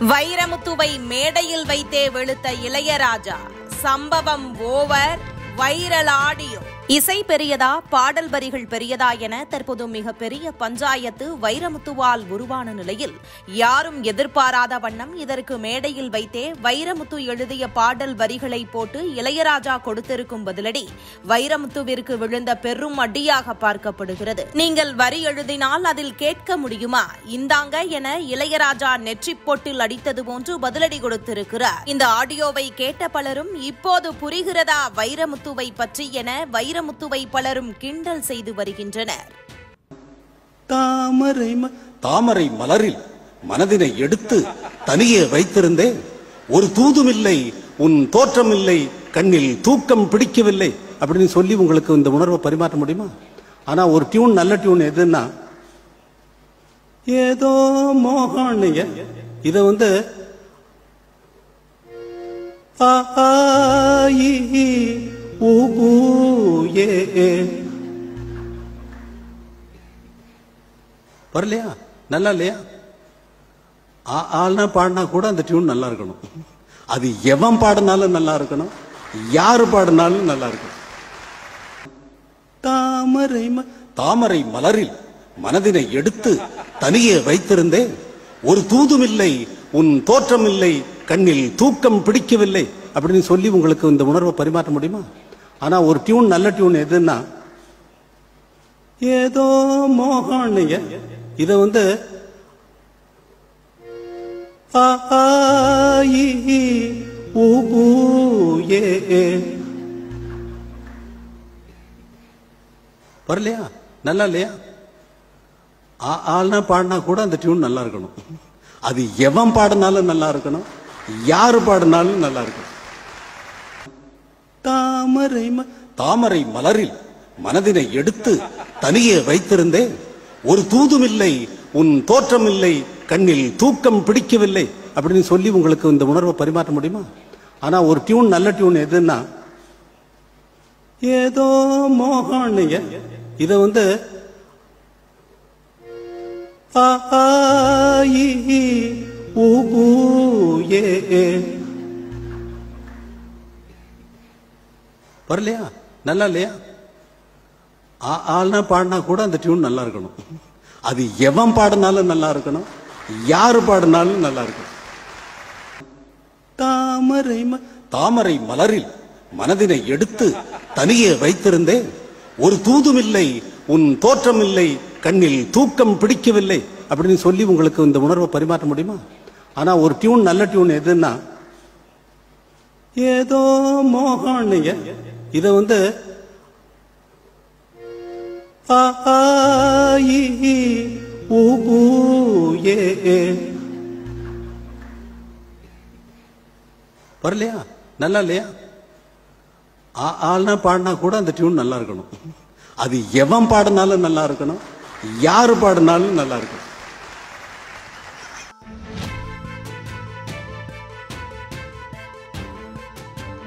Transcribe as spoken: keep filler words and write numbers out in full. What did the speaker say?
வைரமுத்துவை மேடையில் வைத்தே வெளுத்த இளையராஜா. சம்பவம் ஓவர். Viral audio. இசை பெரியதா பாடல் வரிகள் பெரியதா என தற்போது மிகப்பெரிய பஞ்சாயத்து வைரமுத்துவால் உருவான நிலையில் யாரும் எதிர்பாராத வண்ணம் இதற்கு மேடையில் வைத்தே வைரமுத்து எழுதிய பாடல் வரிகளை போட்டு இளையராஜா கொடுத்திருக்கும் பதிலடி வைரமுத்துவிற்கு விழுந்த பெரும் அடியாக பார்க்கப்படுகிறது. நீங்கள் வரி எழுதினால் அதில் கேட்க முடியுமா, இந்தாங்க என இளையராஜா நெற்றி பொட்டில் அடித்தது போன்று பதிலடி கொடுத்திருக்கிறார். இந்த ஆடியோவை கேட்ட பலரும் இப்போது புரிகிறதா வைரமுத்துவை பற்றி என வைர முத்துவை பலரும் கிண்டல் செய்து வருகின்றனர். தாமரை தாமரை மலரில் மனதினை எடுத்து தனியே வைத்திருந்தேன். ஒரு தூதுமில்லை, உன் தோற்றமில்லை, கண்ணில் தூக்கம் பிடிக்கவில்லை அப்படின்னு சொல்லி உங்களுக்கு இந்த உணர்வை பரிமாற்ற முடியுமா? ஆனா ஒரு டியூன், நல்ல டியூன் எதுன்னா ஏதோ மோகன். இத வந்து வரலையா, நல்லா இல்லையா? ஆள்னா பாடினா கூட அந்த டியூன் நல்லா இருக்கணும். அது எவன் பாடினாலும் நல்லா இருக்கணும், யாரு பாடினாலும் நல்லா இருக்கணும். தாமரை தாமரை மலரில் மனதினை எடுத்து தனியே வைத்திருந்தேன். ஒரு தூதுமில்லை, உன் தோற்றமில்லை, கண்ணில் தூக்கம் பிடிக்கவில்லை அப்படின்னு சொல்லி உங்களுக்கு இந்த உணர்வை பரிமாற்ற முடியுமா? ஆனா ஒரு டியூன், நல்ல டியூன் எதுன்னா ஏதோ மோகன். இத வந்து வரலையா, நல்லா இல்லையா? ஆள்னா பாடினா கூட அந்த டியூன் நல்லா இருக்கணும். அது எவன் பாடினாலும் நல்லா இருக்கணும், யாரு பாடினாலும் நல்லா இருக்கணும். தாமரை தாமரை மலரில் மனதினை எடுத்து தனியே வைத்திருந்தேன். ஒரு தூதுமில்லை, உன் தோற்றமில்லை, கண்ணில் தூக்கம் பிடிக்கவில்லை அப்படின்னு சொல்லி உங்களுக்கு இந்த உணர்வை பரிமாற்ற முடியுமா? ஆனா ஒரு டியூன், நல்ல டியூன் எதுன்னா ஏதோ மோகன். இத வந்து வரலையா, நல்லா இல்லையா? ஆள்னா பாடினா கூட அந்த டியூன் நல்லா இருக்கணும். அது எவன் பாடினாலும் நல்லா இருக்கணும், யாரு பாடினாலும் நல்லா இருக்கணும். தாமரை தாமரை மலரில் மனதினை எடுத்து தனியே வைத்திருந்தேன். ஒரு தூதுமில்லை, உன் தோற்றமில்லை, கண்ணில் தூக்கம் பிடிக்கவில்லை அப்படின்னு சொல்லி உங்களுக்கு இந்த உணர்வை பரிமாற்ற முடியுமா? ஆனா ஒரு டியூன், நல்ல டியூன் எதுன்னா ஏதோ மோகன். இத வந்து வரலையா, நல்லா இல்லையா? ஆள்னா பாடினா கூட அந்த டியூன் நல்லா இருக்கணும். அது எவன் பாடினாலும் நல்லா இருக்கணும், யாரு பாடினாலும் நல்லா இருக்கணும்.